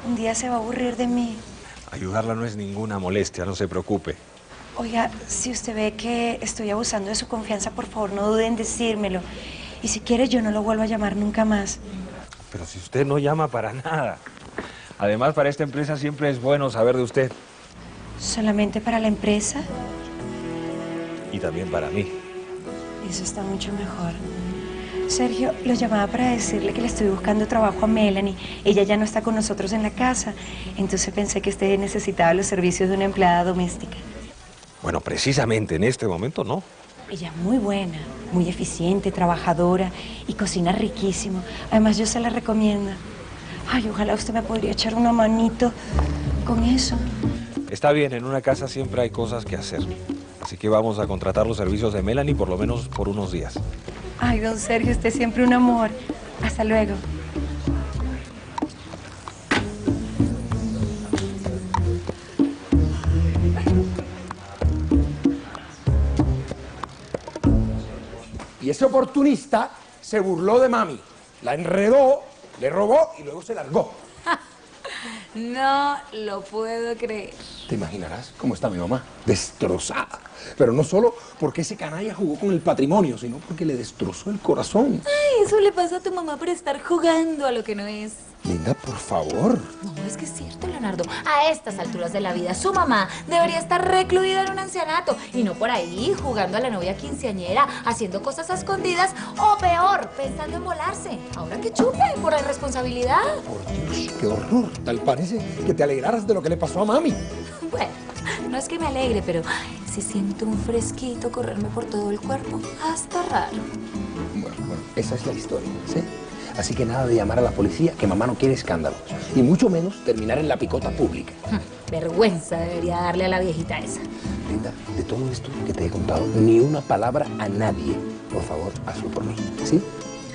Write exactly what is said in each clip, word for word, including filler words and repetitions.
Un día se va a aburrir de mí. Ayudarla no es ninguna molestia, no se preocupe. Oiga, si usted ve que estoy abusando de su confianza, por favor, no dude en decírmelo. Y si quiere, yo no lo vuelvo a llamar nunca más. Pero si usted no llama para nada. Además, para esta empresa siempre es bueno saber de usted. ¿Solamente para la empresa? Y también para mí. Eso está mucho mejor. Sergio, lo llamaba para decirle que le estoy buscando trabajo a Melanie. Ella ya no está con nosotros en la casa. Entonces pensé que usted necesitaba los servicios de una empleada doméstica. Bueno, precisamente en este momento no. Ella es muy buena, muy eficiente, trabajadora y cocina riquísimo. Además, yo se la recomiendo. Ay, ojalá usted me podría echar una manito con eso. Está bien, en una casa siempre hay cosas que hacer. Así que vamos a contratar los servicios de Melanie por lo menos por unos días. Ay, don Sergio, usted es siempre un amor. Hasta luego. Y ese oportunista se burló de mami, la enredó, le robó y luego se largó. No lo puedo creer. Te imaginarás cómo está mi mamá, destrozada. Pero no solo porque ese canalla jugó con el patrimonio, sino porque le destrozó el corazón. Ay, eso le pasa a tu mamá por estar jugando a lo que no es. Linda, por favor. No, es que es cierto, Leonardo. A estas alturas de la vida, su mamá debería estar recluida en un ancianato y no por ahí jugando a la novia quinceañera, haciendo cosas a escondidas o peor, pensando en volarse. Ahora que chupe por irresponsabilidad. Por Dios, qué horror. Tal parece que te alegraras de lo que le pasó a mami. Bueno, no es que me alegre, pero si siento un fresquito correrme por todo el cuerpo, hasta raro. Bueno, bueno, esa es la historia, ¿sí? Así que nada de llamar a la policía, que mamá no quiere escándalos. Y mucho menos terminar en la picota pública. Vergüenza debería darle a la viejita esa. Linda, de todo esto que te he contado, ni una palabra a nadie. Por favor, hazlo por mí, ¿sí?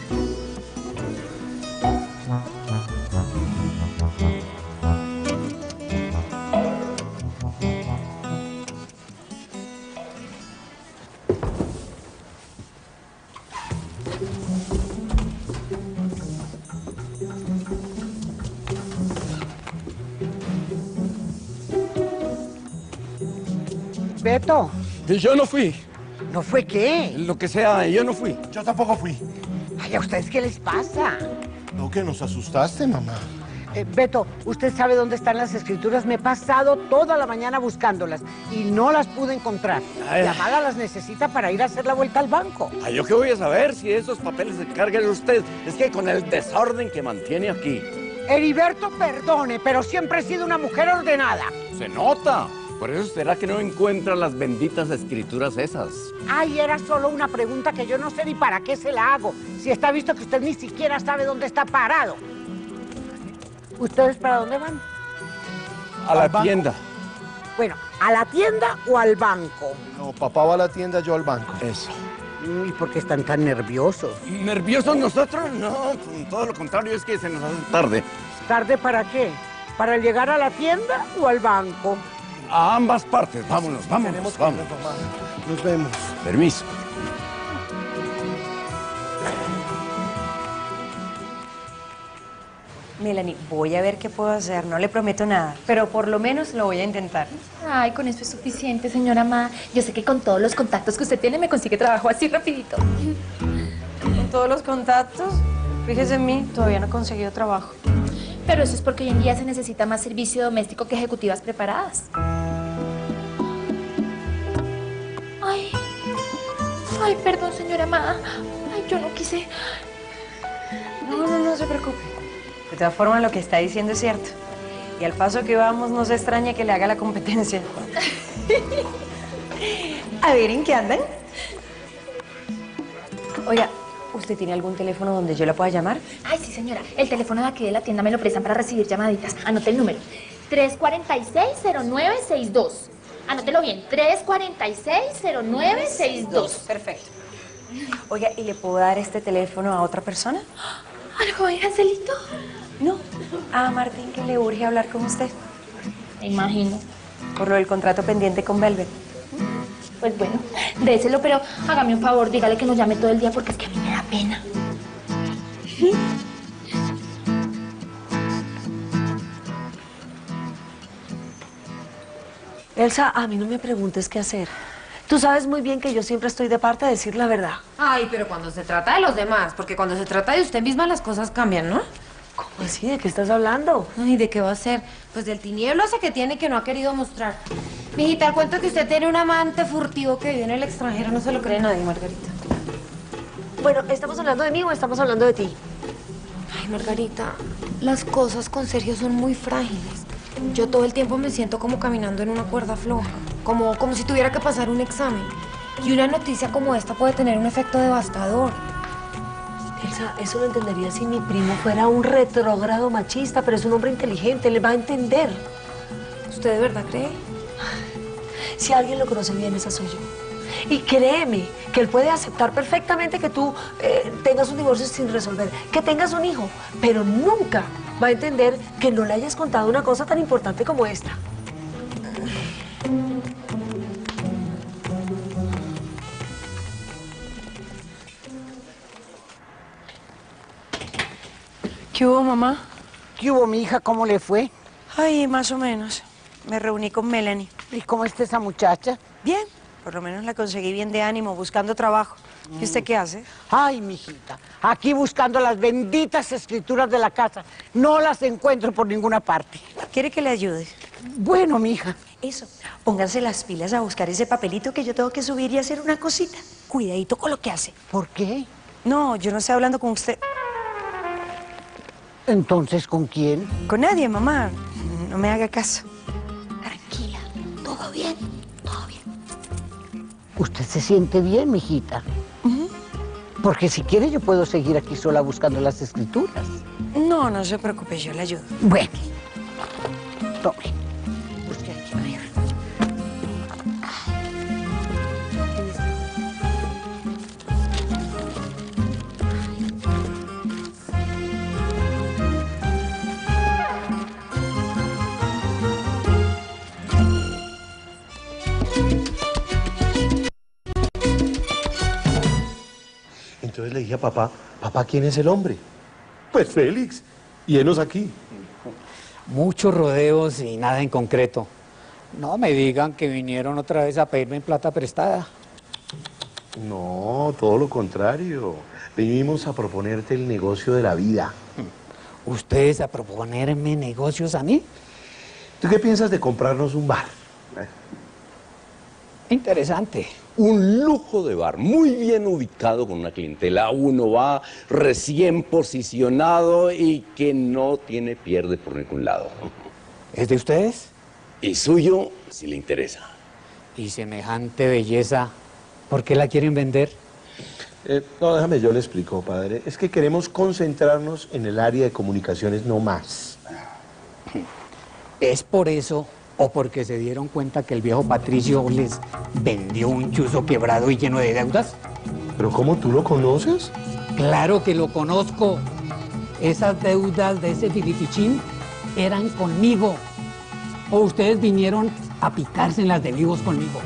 Beto, Yo no fui. ¿no fue qué? Lo que sea, yo no fui. Yo tampoco fui. Ay, ¿a ustedes qué les pasa? ¿No que nos asustaste, mamá? Eh, Beto, ¿usted sabe dónde están las escrituras? Me he pasado toda la mañana buscándolas y no las pude encontrar. Ay. La mala las necesita para ir a hacer la vuelta al banco. Ay, ¿yo qué voy a saber si esos papeles se cargan usted? Es que con el desorden que mantiene aquí. Heriberto, perdone, pero siempre he sido una mujer ordenada. Se nota. Por eso será que no encuentra las benditas escrituras esas. Ay, era solo una pregunta que yo no sé ni para qué se la hago. Si está visto que usted ni siquiera sabe dónde está parado. ¿Ustedes para dónde van? A la banco. tienda. Bueno, ¿a la tienda o al banco? No, papá va a la tienda, yo al banco. Eso. ¿Y por qué están tan nerviosos? ¿Nerviosos nosotros? No, todo lo contrario, es que se nos hace tarde. ¿Tarde para qué? ¿Para llegar a la tienda o al banco? A ambas partes. Vámonos, vámonos, Tenemos que vamos. irnos, mamá. Nos vemos. Permiso. Melanie, voy a ver qué puedo hacer. No le prometo nada, pero por lo menos lo voy a intentar. Ay, con eso es suficiente, señora Ma. Yo sé que con todos los contactos que usted tiene me consigue trabajo así rapidito. Con todos los contactos, fíjese en mí, todavía no he conseguido trabajo. Pero eso es porque hoy en día se necesita más servicio doméstico que ejecutivas preparadas. Ay, ay, perdón, señora Ma. Ay, yo no quise. No, no, no se preocupe. De todas formas, lo que está diciendo es cierto. Y al paso que vamos, no se extraña que le haga la competencia. A ver, ¿en qué andan? Oiga, ¿usted tiene algún teléfono donde yo la pueda llamar? Ay, sí, señora. El teléfono de aquí de la tienda me lo prestan para recibir llamaditas. Anote el número. tres cuatro seis, cero nueve seis dos. Anótelo bien. tres cuatro seis, cero nueve seis dos. Perfecto. Oiga, ¿y le puedo dar este teléfono a otra persona? ¿Al joven Angelito? No, a Martín, que le urge hablar con usted. Me imagino. Por lo del contrato pendiente con Velvet. Pues bueno, déselo, pero hágame un favor, dígale que nos llame todo el día porque es que a mí me da pena. Elsa, a mí no me preguntes qué hacer. Tú sabes muy bien que yo siempre estoy de parte de decir la verdad. Ay, pero cuando se trata de los demás, porque cuando se trata de usted misma las cosas cambian, ¿no? ¿Cómo así? ¿De qué estás hablando? Ay, ¿de qué va a ser? Pues del tinieblo ese que tiene que no ha querido mostrar. Mijita, el cuento que usted tiene un amante furtivo que vive en el extranjero no se lo cree nadie, Margarita. Bueno, ¿estamos hablando de mí o estamos hablando de ti? Ay, Margarita, las cosas con Sergio son muy frágiles. Yo todo el tiempo me siento como caminando en una cuerda floja, como, como si tuviera que pasar un examen. Y una noticia como esta puede tener un efecto devastador. Elsa, eso lo entendería si mi primo fuera un retrógrado machista, pero es un hombre inteligente, le va a entender. ¿Usted de verdad cree? Si alguien lo conoce bien, esa soy yo. Y créeme que él puede aceptar perfectamente que tú eh, tengas un divorcio sin resolver, que tengas un hijo, pero nunca va a entender que no le hayas contado una cosa tan importante como esta. ¿Qué hubo, mamá? ¿Qué hubo, mi hija? ¿Cómo le fue? Ay, más o menos. Me reuní con Melanie. ¿Y cómo está esa muchacha? Bien, por lo menos la conseguí bien de ánimo, buscando trabajo. ¿Y usted qué hace? Ay, mijita, aquí buscando las benditas escrituras de la casa. No las encuentro por ninguna parte. ¿Quiere que le ayude? Bueno, mija. Eso, pónganse las pilas a buscar ese papelito que yo tengo que subir y hacer una cosita. Cuidadito con lo que hace. ¿Por qué? No, yo no estoy hablando con usted. ¿Entonces con quién? Con nadie, mamá. No me haga caso. Tranquila, todo bien, todo bien. ¿Usted se siente bien, mijita? Uh-huh. Porque si quiere yo puedo seguir aquí sola buscando las escrituras. No, no se preocupe, yo le ayudo. Bueno, tome. Busque aquí, a ver. Entonces le dije a papá, papá, ¿quién es el hombre? Pues Félix, y enos aquí. Muchos rodeos y nada en concreto. No me digan que vinieron otra vez a pedirme plata prestada. No, todo lo contrario. Venimos a proponerte el negocio de la vida. ¿Ustedes a proponerme negocios a mí? ¿Tú qué piensas de comprarnos un bar? Interesante. Un lujo de bar, muy bien ubicado con una clientela. Uno va recién posicionado y que no tiene pierde por ningún lado. ¿Es de ustedes? Y suyo, si le interesa. Y semejante belleza, ¿por qué la quieren vender? Eh, no, déjame, yo le explico, padre. Es que queremos concentrarnos en el área de comunicaciones no más. ¿Es por eso o porque se dieron cuenta que el viejo Patricio les vendió un chuzo quebrado y lleno de deudas? ¿Pero cómo, tú lo conoces? Claro que lo conozco. Esas deudas de ese filipichín eran conmigo. ¿O ustedes vinieron a picarse en las de vivos conmigo?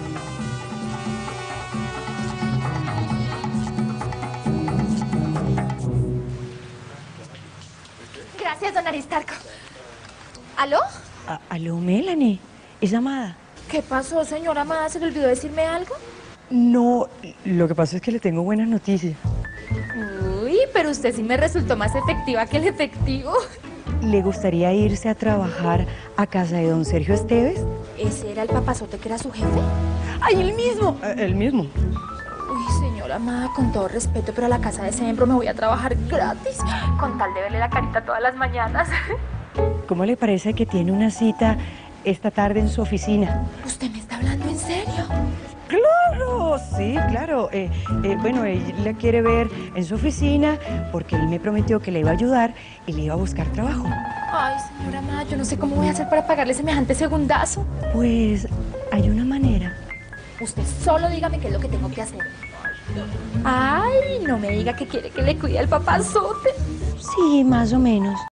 Gracias, don Aristarco. ¿Aló? A- Aló, Melanie. ¿Es Amada? ¿Qué pasó, señora Amada? ¿Se le olvidó decirme algo? No, lo que pasa es que le tengo buenas noticias. Uy, pero usted sí me resultó más efectiva que el efectivo. ¿Le gustaría irse a trabajar a casa de don Sergio Esteves? ¿Ese era el papazote que era su jefe? ¡Ay, el mismo! El mismo. Uy, señora Amada, con todo respeto, pero a la casa de ese miembro me voy a trabajar gratis, con tal de verle la carita todas las mañanas. ¿Cómo le parece que tiene una cita esta tarde en su oficina? ¿Usted me está hablando en serio? ¡Claro! Sí, claro. Eh, eh, bueno, él la quiere ver en su oficina porque él me prometió que le iba a ayudar y le iba a buscar trabajo. Ay, señora Amada, yo no sé cómo voy a hacer para pagarle semejante segundazo. Pues hay una manera. Usted solo dígame qué es lo que tengo que hacer. Ay, no me diga que quiere que le cuide al papazote. Sí, más o menos.